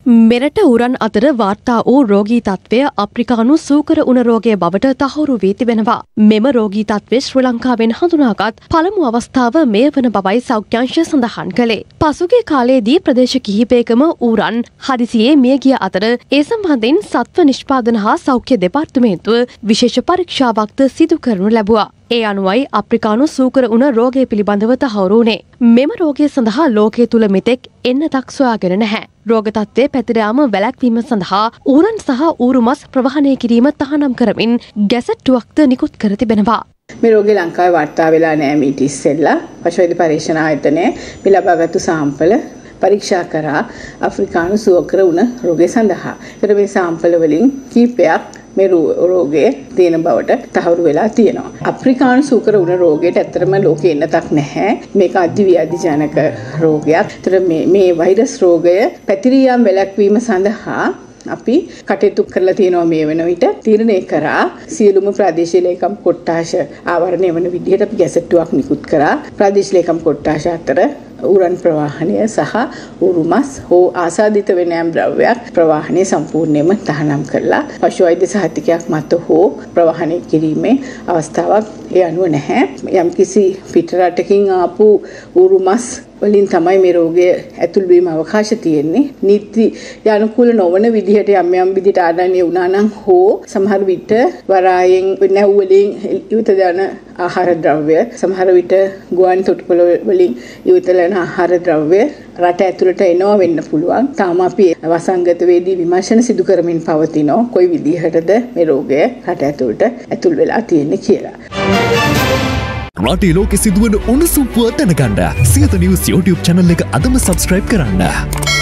මෙරට උරන් අතර වාර්තා වූ රෝගී තත්ත්වය අප්‍රිකානු සූකර උණ රෝගය බවට තහවුරු වී තිබෙනවා. මෙම රෝගී තත්ත්වය ශ්‍රී ලංකාවෙන් හඳුනාගත් පළමු අවස්ථාව මෙය වන බවයි සෞඛ්‍යංශය සඳහන් කළේ. පසුගිය කාලයේදී ප්‍රදේශ කිහිපයකම ඌරන් හදිසියේ මිය ගිය අතර ඒ සම්බන්ධයෙන් සත්ව නිෂ්පාදන හා සෞඛ්‍ය දෙපාර්තමේන්තුව විශේෂ පරීක්ෂාවක්ද සිදු කරනු ලැබුවා. ඒ අනුවයි අප්‍රිකානු සූකර උණ රෝගය පිළිබඳව තහවුරු වුණේ. මෙම රෝගය සඳහා ලෝකයේ තුල මෙතෙක් එන්නතක් සොයාගෙන නැහැ. රෝග තත්ත්වය පැතිර යාම වැළැක්වීම සඳහා ඌරන් සහ ඌරු මස් ප්‍රවාහනය කිරීම තහනම් කරමින් ගැසට්ටුවක්ද නිකුත් කර තිබෙනවා. මේ රෝගය ලංකාවේ වාර්තා වෙලා නැහැ මීට ඉස්සෙල්ලා. පශුවෛද්‍ය පරීක්ෂණ ආයතනයේ මේ ලබාගත්තු සාම්පල පරීක්ෂා කරා අප්‍රිකානු සූකර උණ රෝගය සඳහා. ඒතර මේ සාම්පල වලින් කීපයක් මේ රෝගයේ තියෙන බවට තහවුරු වෙලා තියෙනවා. අප්‍රිකානු සූකර උණ රෝගයට ඇත්තටම ලෝකේ එන්නතක් නැහැ. මේක අධිව්‍යාධිජනක රෝගයක්. ඒතර මේ වෛරස් රෝගය පැතිරියාම් වැළැක්වීම සඳහා අපි කටයුතු කරලා තියෙනවා මේ වෙන විට. තීරණය කරා සියලුම ප්‍රාදේශීය ලේකම් කොට්ටාශ ආවරණය වන විදිහට අපි ගැසට්ටුවක් නිකුත් කරා. ප්‍රාදේශීය ලේකම් කොට්ටාශ අතර ඌරන් ප්‍රවාහනය සහ ඌරු මස් හෝ ආසාදිත වෙනෑම් ද්‍රව්‍යයක් ප්‍රවාහනය සම්පූර්ණයෙන්ම තහනම් කළා. පශු වෛද්‍ය සහතිකයක් මත හෝ ප්‍රවාහනය කිරීමේ අවස්ථාවක් ඒ අනුව නැහැ. යම්කිසි පිට රටකින් ආපු ඌරු මස් වලින් තමයි මේ රෝගය ඇතුල් වීම අවකාශ තියෙන්නේ. නීති යනුකූල නොවන විදිහට යම් විදිහට ආඩානිය වුණා නම් හෝ සමහර විට වරායෙන් නැව් වලින් ඉවත දාන ආහාර ද්‍රව්‍ය සමහර විට ගුවන් තොටුපළ වලින් ඉවතලන ආහාර ද්‍රව්‍ය රට ඇතුළට එනවා වෙන්න පුළුවන්. තාම අපි වසංගත වේදී විමර්ශන සිදු කරමින් පවතිනවා. කොයි විදිහටද මේ රෝගය රට ඇතුළට ඇතුල් වෙලා තියෙන්නේ කියලා. රටේ ලෝකෙ සිදුවන උණුසුම් පුවත් දැනගන්න සියත නිවුස් YouTube channel එක අදම subscribe කරන්න.